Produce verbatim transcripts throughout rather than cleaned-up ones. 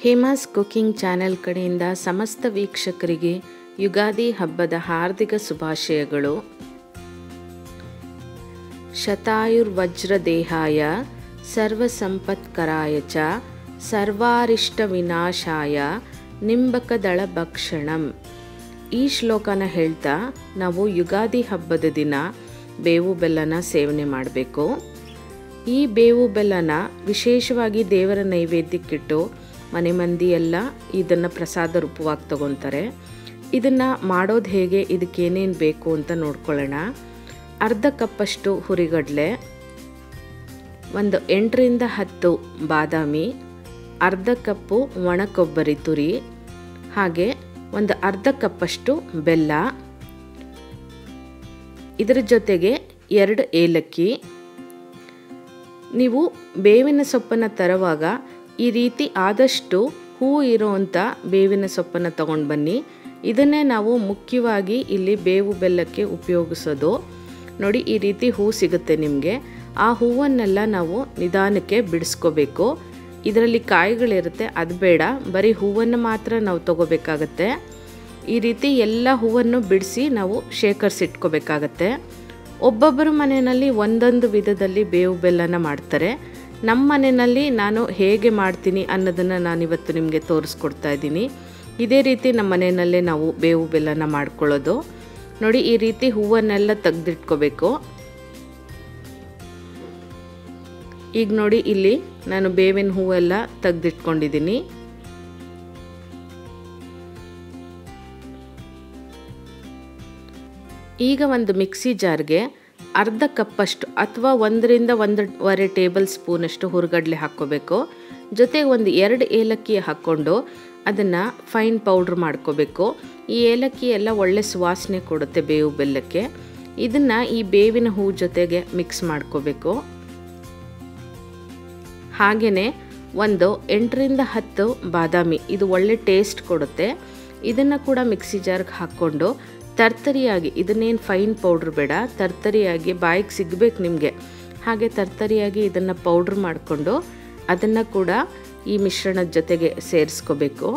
Hema's cooking channel ಕಡೆಯಿಂದ ಸಮಸ್ತ ವೀಕ್ಷಕರಿಗೆ ಯುಗಾದಿ ಹಬ್ಬದ ಹಾರ್ದಿಕ ಶುಭಾಶಯಗಳು. ಶತಾಯುರ್ವಜ್ರದೇಹಾಯ ಸರ್ವಸಂಪತ್ಕರಾಯ ಚ ಸರ್ವಾರಿಷ್ಟ ವಿನಾಶಾಯ ನಿಂಬಕದಳ ಭಕ್ಷಣಂ. ಈ ಶ್ಲೋಕನ ಹೇಳ್ತಾ ನಾವು ಯುಗಾದಿ ಹಬ್ಬದ ದಿನ ಬೇವು ಬೆಲ್ಲನ ಸೇವನೆ ಮಾಡಬೇಕು. ಈ ಬೇವು ಬೆಲ್ಲನ ವಿಶೇಷವಾಗಿ ದೇವರ ನೈವೇದ್ಯಕ್ಕಿಟ್ಟು ಮನೆ ಮಂದಿ ಎಲ್ಲ ಇದನ್ನು ಪ್ರಸಾದ ರೂಪವಾಗಿ ತಗೊತಾರೆ. ಇದನ್ನು ಮಾಡೋದು ಹೇಗೆ, ಇದಕ್ಕೇನೇನು ಬೇಕು ಅಂತ ನೋಡ್ಕೊಳ್ಳೋಣ. ಅರ್ಧ ಕಪ್ಪಷ್ಟು ಹುರಿಗಡಲೆ, ಒಂದು ಎಂಟರಿಂದ ಹತ್ತು ಬಾದಾಮಿ, ಅರ್ಧ ಕಪ್ಪು ಒಣ ಕೊಬ್ಬರಿ ತುರಿ, ಹಾಗೆ ಒಂದು ಅರ್ಧ ಕಪ್ಪಷ್ಟು ಬೆಲ್ಲ, ಇದರ ಜೊತೆಗೆ ಎರಡು ಏಲಕ್ಕಿ. ನೀವು ಬೇವಿನ ಸೊಪ್ಪನ್ನು ತರುವಾಗ ಈ ರೀತಿ ಆದಷ್ಟು ಹೂ ಇರೋವಂಥ ಬೇವಿನ ಸೊಪ್ಪನ್ನು ತಗೊಂಡು ಬನ್ನಿ. ಇದನ್ನೇ ನಾವು ಮುಖ್ಯವಾಗಿ ಇಲ್ಲಿ ಬೇವು ಬೆಲ್ಲಕ್ಕೆ ಉಪಯೋಗಿಸೋದು. ನೋಡಿ, ಈ ರೀತಿ ಹೂ ಸಿಗುತ್ತೆ ನಿಮಗೆ. ಆ ಹೂವನ್ನೆಲ್ಲ ನಾವು ನಿಧಾನಕ್ಕೆ ಬಿಡಿಸ್ಕೋಬೇಕು. ಇದರಲ್ಲಿ ಕಾಯಿಗಳಿರುತ್ತೆ, ಅದು ಬೇಡ, ಬರೀ ಹೂವನ್ನು ಮಾತ್ರ ನಾವು ತಗೋಬೇಕಾಗತ್ತೆ. ಈ ರೀತಿ ಎಲ್ಲ ಹೂವನ್ನು ಬಿಡಿಸಿ ನಾವು ಶೇಖರಿಸಿಟ್ಕೋಬೇಕಾಗತ್ತೆ. ಒಬ್ಬೊಬ್ಬರ ಮನೆಯಲ್ಲಿ ಒಂದೊಂದು ವಿಧದಲ್ಲಿ ಬೇವು ಬೆಲ್ಲನ ಮಾಡ್ತಾರೆ. ನಮ್ಮ ಮನೆಯಲ್ಲಿ ನಾನು ಹೇಗೆ ಮಾಡ್ತೀನಿ ಅನ್ನೋದನ್ನು ನಾನಿವತ್ತು ನಿಮಗೆ ತೋರಿಸ್ಕೊಡ್ತಾ ಇದ್ದೀನಿ. ಇದೇ ರೀತಿ ನಮ್ಮ ಮನೆಯಲ್ಲೇ ನಾವು ಬೇವು ಬೆಲ್ಲನ ಮಾಡ್ಕೊಳ್ಳೋದು. ನೋಡಿ, ಈ ರೀತಿ ಹೂವನ್ನೆಲ್ಲ ತೆಗೆದಿಟ್ಕೋಬೇಕು. ಈಗ ನೋಡಿ, ಇಲ್ಲಿ ನಾನು ಬೇವಿನ ಹೂವೆಲ್ಲ ತೆಗೆದಿಟ್ಕೊಂಡಿದ್ದೀನಿ. ಈಗ ಒಂದು ಮಿಕ್ಸಿ ಜಾರ್ಗೆ ಅರ್ಧ ಕಪ್ಪಷ್ಟು ಅಥವಾ ಒಂದರಿಂದ ಒಂದೂವರೆ ಟೇಬಲ್ ಸ್ಪೂನಷ್ಟು ಹುರಿಗಡಲೆ ಹಾಕ್ಕೋಬೇಕು. ಜೊತೆಗೆ ಒಂದು ಎರಡು ಏಲಕ್ಕಿ ಹಾಕ್ಕೊಂಡು ಅದನ್ನು ಫೈನ್ ಪೌಡ್ರ್ ಮಾಡ್ಕೋಬೇಕು. ಈ ಏಲಕ್ಕಿ ಎಲ್ಲ ಒಳ್ಳೆ ಸುವಾಸನೆ ಕೊಡುತ್ತೆ ಬೇವು ಬೆಲ್ಲಕ್ಕೆ. ಇದನ್ನು ಈ ಬೇವಿನ ಹೂ ಜೊತೆಗೆ ಮಿಕ್ಸ್ ಮಾಡ್ಕೋಬೇಕು. ಹಾಗೆಯೇ ಒಂದು ಎಂಟರಿಂದ ಹತ್ತು ಬಾದಾಮಿ, ಇದು ಒಳ್ಳೆ ಟೇಸ್ಟ್ ಕೊಡುತ್ತೆ. ಇದನ್ನು ಕೂಡ ಮಿಕ್ಸಿ ಜಾರ್ಗೆ ಹಾಕ್ಕೊಂಡು ತರ್ತರಿಯಾಗಿ, ಇದನ್ನೇನು ಫೈನ್ ಪೌಡ್ರ್ ಬೇಡ, ತರ್ತರಿಯಾಗಿ ಬಾಯಿಗೆ ಸಿಗಬೇಕು ನಿಮಗೆ, ಹಾಗೆ ತರ್ತರಿಯಾಗಿ ಇದನ್ನು ಪೌಡ್ರ್ ಮಾಡಿಕೊಂಡು ಅದನ್ನು ಕೂಡ ಈ ಮಿಶ್ರಣದ ಜೊತೆಗೆ ಸೇರಿಸ್ಕೋಬೇಕು.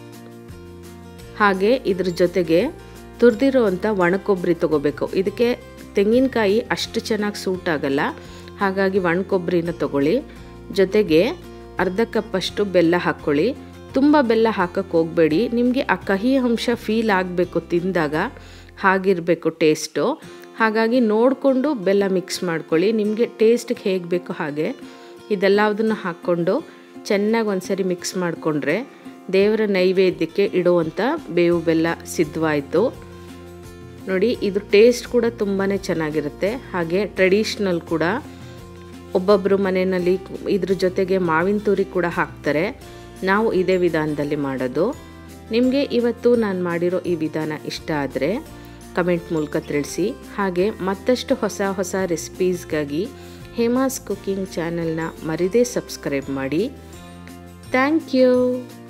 ಹಾಗೆ ಇದ್ರ ಜೊತೆಗೆ ತುರಿದಿರೋವಂಥ ಒಣ ಕೊಬ್ಬರಿ ತೊಗೋಬೇಕು. ಇದಕ್ಕೆ ತೆಂಗಿನಕಾಯಿ ಅಷ್ಟು ಚೆನ್ನಾಗಿ ಸೂಟ್ ಆಗಲ್ಲ, ಹಾಗಾಗಿ ಒಣ ಕೊಬ್ಬರಿನ ತೊಗೊಳ್ಳಿ. ಜೊತೆಗೆ ಅರ್ಧ ಕಪ್ಪಷ್ಟು ಬೆಲ್ಲ ಹಾಕ್ಕೊಳ್ಳಿ. ತುಂಬ ಬೆಲ್ಲ ಹಾಕಕ್ಕೆ ಹೋಗಬೇಡಿ, ನಿಮಗೆ ಆ ಕಹಿ ಅಂಶ ಫೀಲ್ ಆಗಬೇಕು ತಿಂದಾಗ, ಹಾಗಿರಬೇಕು ಟೇಸ್ಟು. ಹಾಗಾಗಿ ನೋಡಿಕೊಂಡು ಬೆಲ್ಲ ಮಿಕ್ಸ್ ಮಾಡ್ಕೊಳ್ಳಿ, ನಿಮಗೆ ಟೇಸ್ಟಿಗೆ ಹೇಗೆ ಬೇಕೋ ಹಾಗೆ. ಇದೆಲ್ಲದನ್ನು ಹಾಕ್ಕೊಂಡು ಚೆನ್ನಾಗಿ ಒಂದ್ಸರಿ ಮಿಕ್ಸ್ ಮಾಡಿಕೊಂಡ್ರೆ ದೇವರ ನೈವೇದ್ಯಕ್ಕೆ ಇಡುವಂಥ ಬೇವು ಬೆಲ್ಲ ಸಿದ್ಧವಾಯಿತು. ನೋಡಿ, ಇದು ಟೇಸ್ಟ್ ಕೂಡ ತುಂಬಾ ಚೆನ್ನಾಗಿರುತ್ತೆ, ಹಾಗೆ ಟ್ರೆಡಿಷ್ನಲ್ ಕೂಡ. ಒಬ್ಬೊಬ್ಬರು ಮನೆಯಲ್ಲಿ ಇದ್ರ ಜೊತೆಗೆ ಮಾವಿನ ತುರಿ ಕೂಡ ಹಾಕ್ತಾರೆ. ನಾವು ಇದೇ ವಿಧಾನದಲ್ಲಿ ಮಾಡೋದು. ನಿಮಗೆ ಇವತ್ತು ನಾನು ಮಾಡಿರೋ ಈ ವಿಧಾನ ಇಷ್ಟ ಆದರೆ ಕಮೆಂಟ್ ಮೂಲಕ ತಿಳಿಸಿ. ಹಾಗೆ ಮತ್ತಷ್ಟು ಹೊಸ ಹೊಸ ರೆಸಿಪೀಸ್ಗಾಗಿ ಹೇಮಾಸ್ ಕುಕಿಂಗ್ ಚಾನೆಲ್ನ ಮರಿದೇ ಸಬ್ಸ್ಕ್ರೈಬ್ ಮಾಡಿ. Thank you.